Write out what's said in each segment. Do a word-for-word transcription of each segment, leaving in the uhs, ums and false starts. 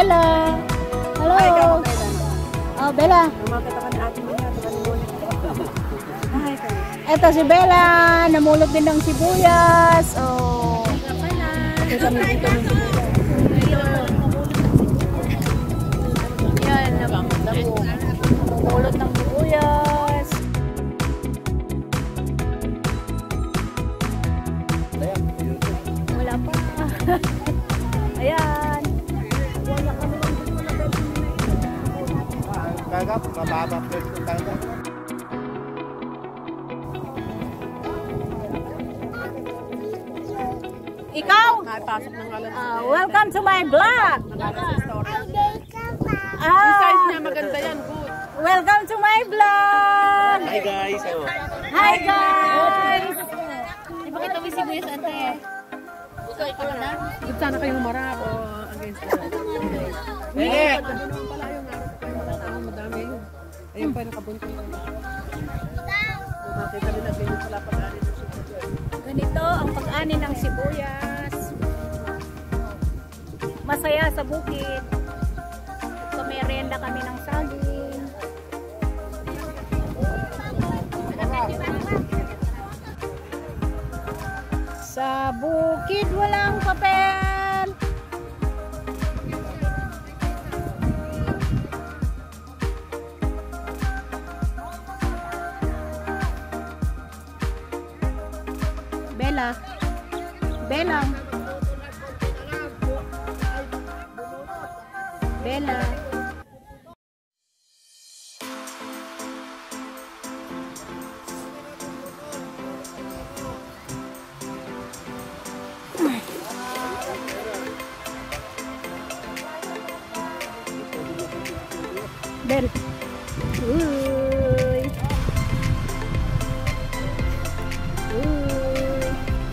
Bella. Hello. Oh, Bella. Ito si Bella, namulot din ng sibuyas. Oh. Ito kami dito ng sibuyas. Yan, namulot ng sibuyas. Wala pa. Ayan. Kagap, mababa place ko tayo. Ikaw? Uh, welcome to my vlog. Yung size niya maganda yan, good. Welcome to my vlog. Hi guys. Hi guys. Ipakita mo yung sibuyas, ante. Good sana kayong humarap o against the light. Eh! Pala yung harap ko yung mga tao, madami. Ayun pa yung nakabunto. Makita nila ganyan pala pag-ani ng sibuyas. Ganito ang pag-ani ng sibuyas. Masaya sa bukid. Kumerenda kami ng saging. Sa bukid walang papel. Bella. Bella. Bella. Bel. Uy. Uy.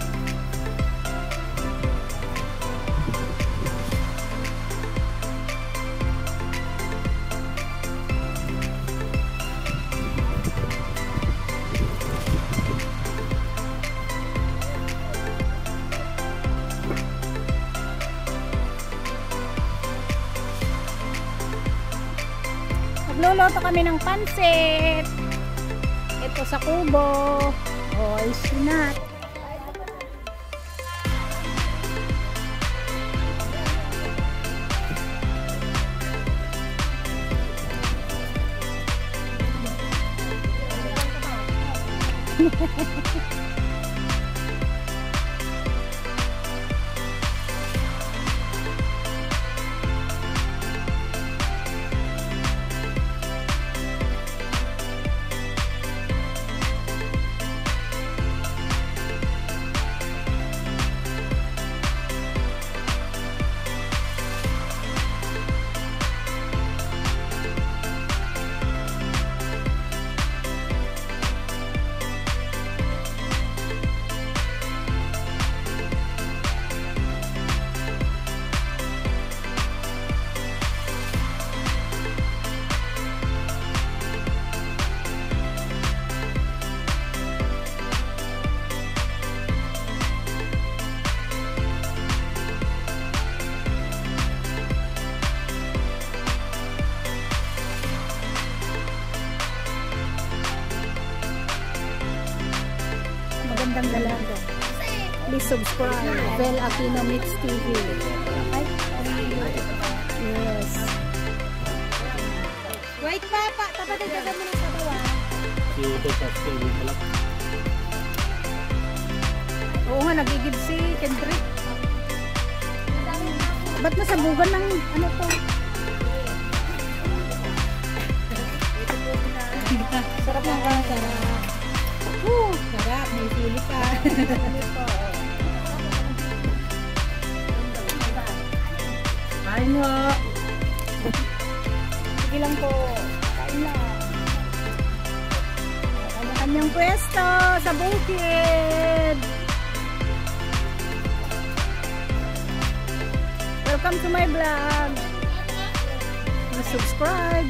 Magluluto kami ng pansit. Ito sa kubo. Oh, isinat. Magandang dalaga. Please subscribe. Bel Aquino Mix T V. Okay? Yes. Wait, Papa. Tapatin ka kami ng sabawa. Dito sa table pala. Oo nga, nagigid si Kendrick. Ba't nasabugan ng ano to? Sarap ng kan, sarap. Woo! Sarap, may sili pa. Kain nga. Sige lang po. Kain na. Kanya-kanyang pwesto sa bukid. Welcome to my vlog. Please subscribe.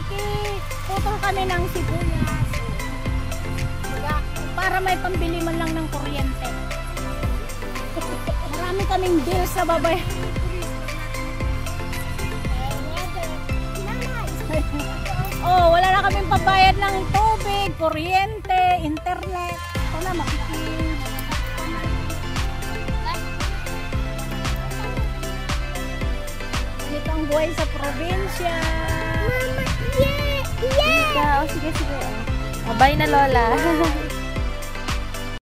makikiputol kami ng sibuyas. Baga, para may pambili man lang ng kuryente. Marami kaming bills sa babay. Oh, wala na kaming pabayad ng tubig, kuryente, internet. Wala, makikip. Ganito ang buhay sa probinsya. Yeah! Yeah! Oh, sige, sige. Oh, bye na, Lola.